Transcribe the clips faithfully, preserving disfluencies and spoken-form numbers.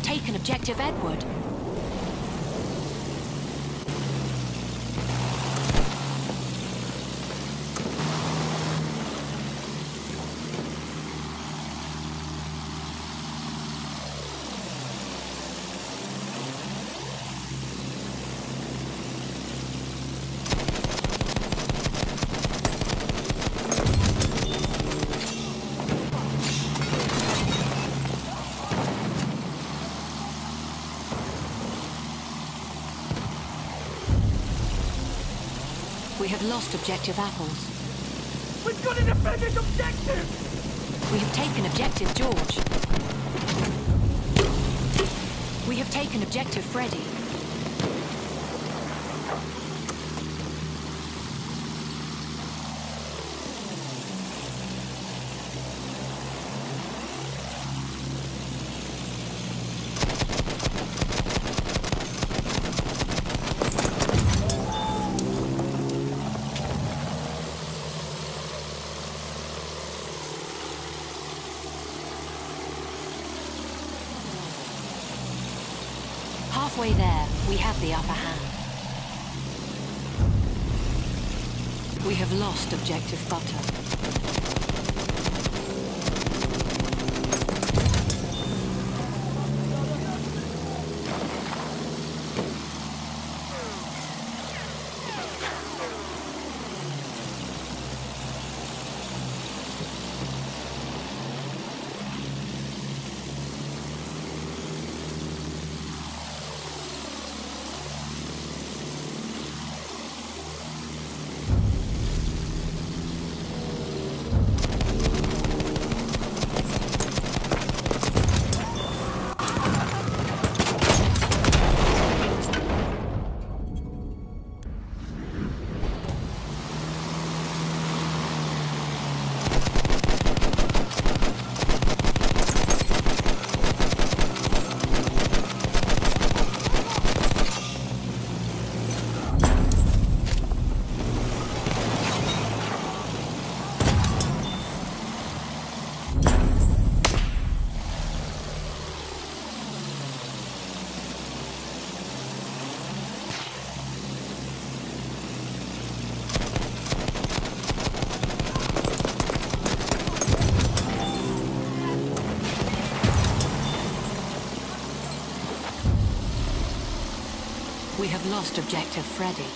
taken Objective Edward. We have lost Objective Apples. We've got to defend this objective! We have taken Objective George. We have taken Objective Freddy. Halfway there, we have the upper hand. We have lost Objective Butter. We have lost Objective Freddy.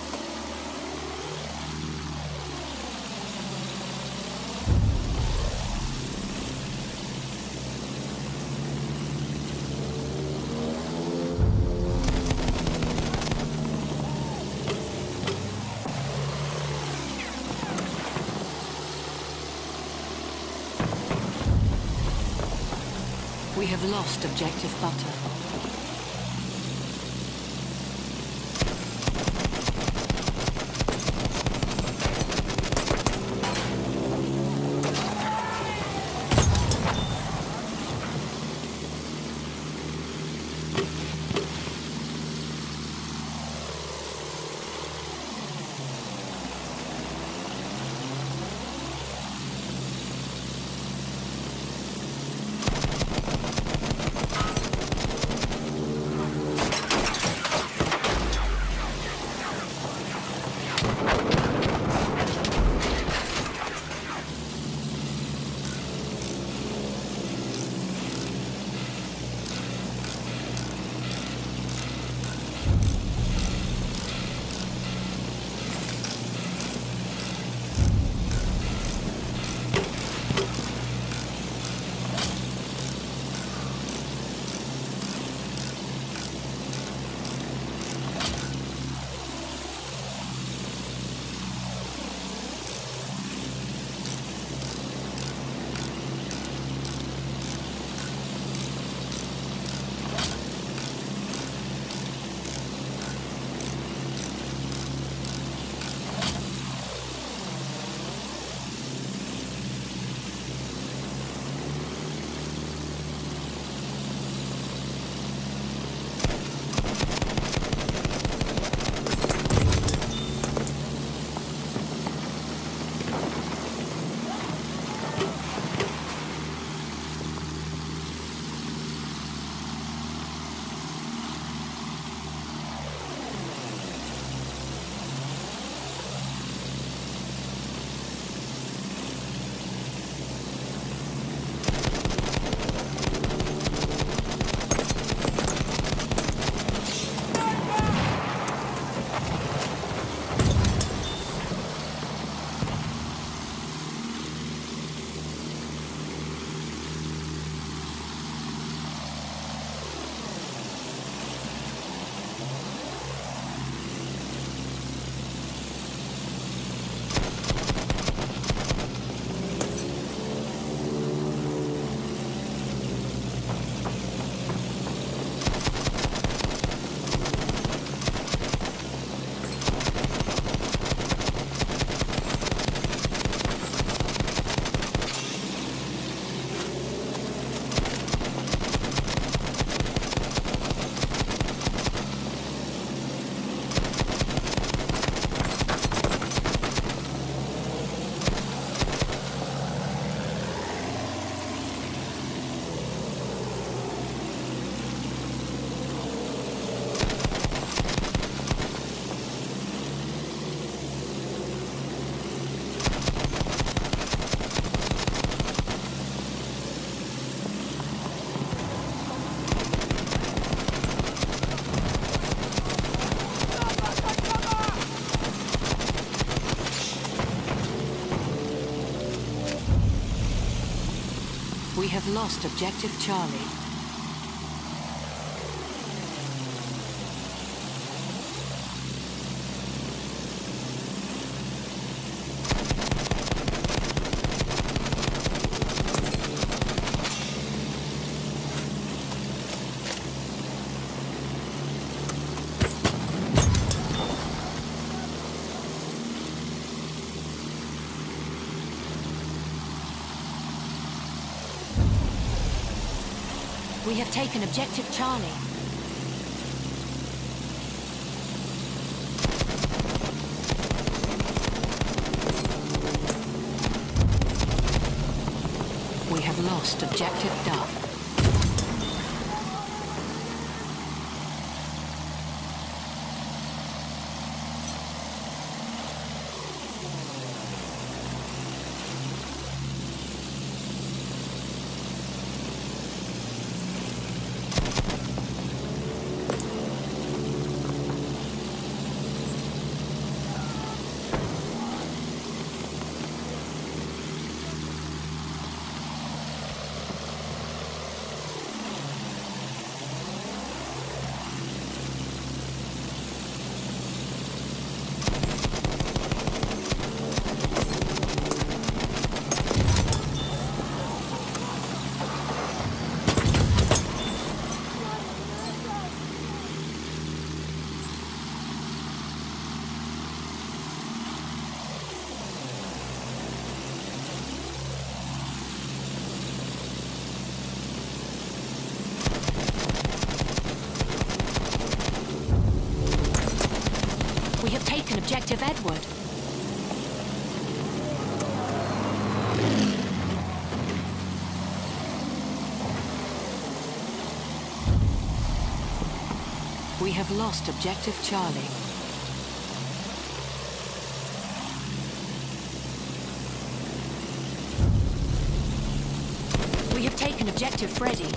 We have lost Objective Butter. We have lost objective Charlie. We have taken objective Charlie. We have lost objective Duff. We have taken objective Edward. We have lost objective Charlie. We have taken objective Freddy.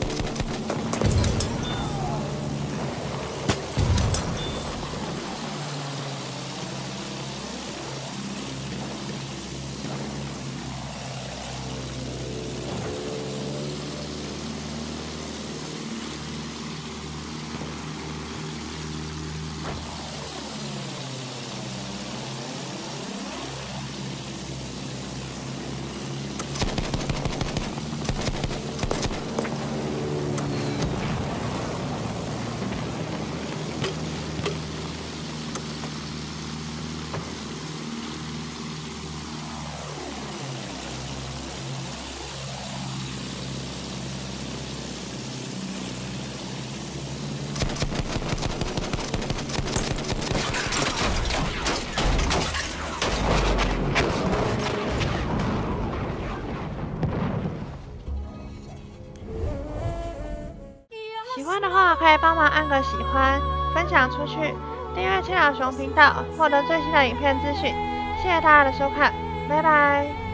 喜欢的话可以帮忙按个喜欢，分享出去，订阅青鸟熊频道，获得最新的影片资讯。谢谢大家的收看，拜拜。